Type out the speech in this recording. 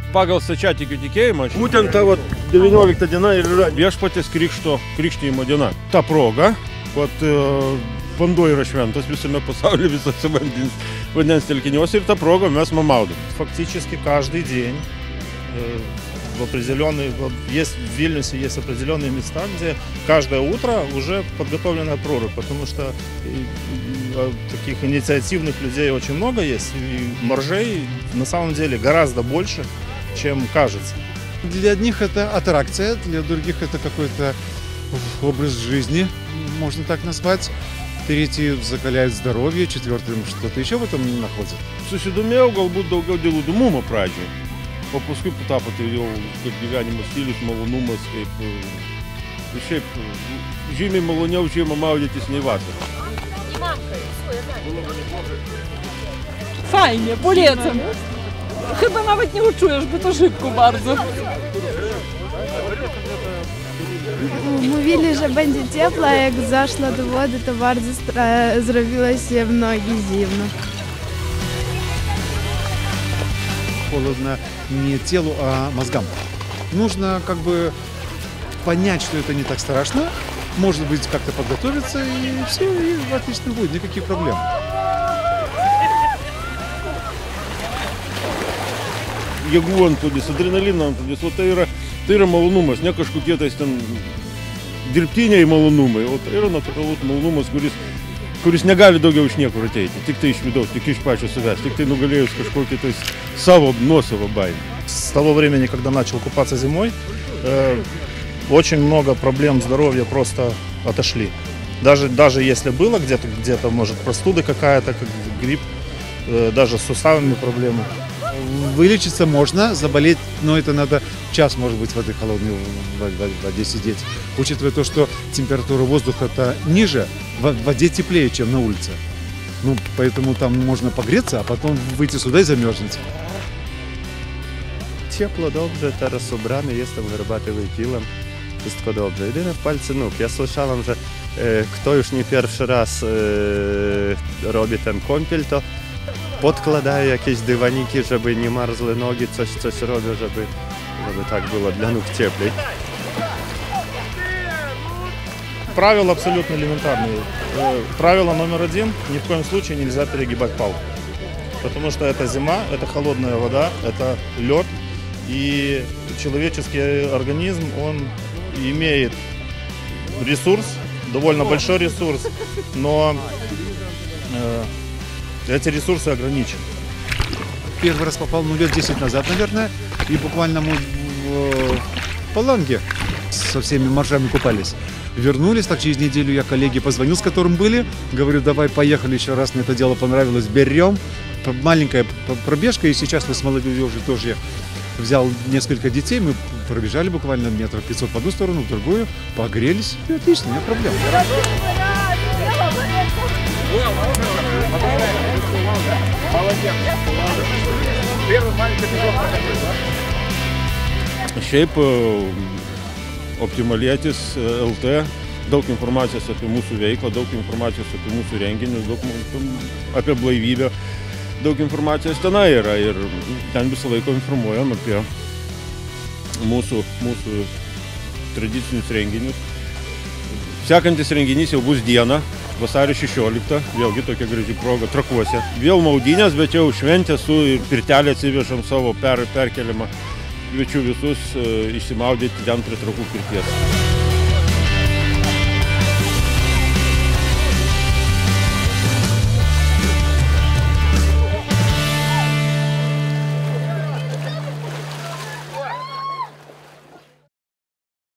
pagal stačiatikių tikėjimą. Būtent ta 19 diena ir yra viešpaties krikštijimo diena. Ta proga, vanduo yra šventas visame pasaulyje, visose vandens telkiniuose, ir ta proga mes maudom. Фактически каждый день в Вильнюсе есть определенные места, где каждое утро уже подготовленная прорубь, потому что таких инициативных людей очень много есть, и моржей на самом деле гораздо больше, чем кажется. Для одних это аттракция, для других это какой-то образ жизни, можно так назвать. Третьи закаляют здоровье, четвертым что-то еще в этом находят. Susidomėjau galbūt daugiau dėl įdomumo pradžiai, o paskui tapo tai jau kaip gyvenimo stilius, malonumas, kaip šiaip žymiai maloniau žiemą maudytis nei vasarą. Fajnie, polecam. Chyba nawet nie uczujesz, bo to szybko bardzo. Mówili, że będzie ciepło, a jak zaszła do wody, to bardzo zrobiło się w nogi zimno. Холодно не телу, а мозгам. Нужно как бы понять, что это не так страшно, может быть, как-то подготовиться, и все, и отлично будет, никаких проблем. Jėgų antplūdis, adrenalino antplūdis, o tai yra malonumas, ne kažkokie tais ten dirbtiniai malonumai, o tai yra natūralus malonumas, kuris negali daugiau iš niekur ateiti, tik tai iš vidaus, tik iš pačio savęs, tik tai nugalėjus kažkokį tais nuosavą baimę. С того времени, когда начал купаться зимой, очень много проблем здоровья просто отошли. Даже если было где-то, может, простуда какая-то, как грипп, даже с суставами проблемы. Вылечиться можно, заболеть, но это надо час, может быть, в этой холодной воде сидеть. Учитывая то, что температура воздуха-то ниже, в воде теплее, чем на улице. Ну, поэтому там можно погреться, а потом выйти сюда и замерзнуть. Ciepło, dobrze, teraz ubrany, jestem herbaty wypiłem, wszystko dobrze. Jedyne w palce nóg. Ja słyszałam, że kto już nie pierwszy raz robi ten kąpiel, to podkładaje jakieś dywaniki, żeby nie marzły nogi, coś robią, żeby tak było dla nóg cieplej. Правила абсолютно элементарные. Правило номер один: ни в коем случае нельзя перегибать палку. Потому что это зима, это холодная вода, это лед. И человеческий организм, он имеет ресурс, довольно большой ресурс, но эти ресурсы ограничены. Первый раз попал лет 10 назад, наверное, и буквально мы в Паланге со всеми моржами купались. Вернулись, так через неделю я коллеге позвонил, с которым были, говорю, давай поехали еще раз, мне это дело понравилось, берем. Маленькая пробежка, и сейчас мы с молодежью тоже взял несколько детей, мы пробежали буквально метров 500 в одну сторону, в другую, погрелись, и отлично, нет проблем. Šiaip Optimalietis LT, daug informacijos apie mūsų veiklą, daug informacijos apie mūsų renginius, daug apie blaivybę, daug informacijos tenai yra ir ten visą laiką informuojam apie mūsų tradicinius renginius. Sekantis renginys jau bus dieną, vasario 16, vėlgi tokia graži proga Trakuose. Vėl maudynės, bet jau šventė su pirtelė atsivežam savo perkeliamą. Kviečiu visus išsimaudyti ten prie Trakų pirties.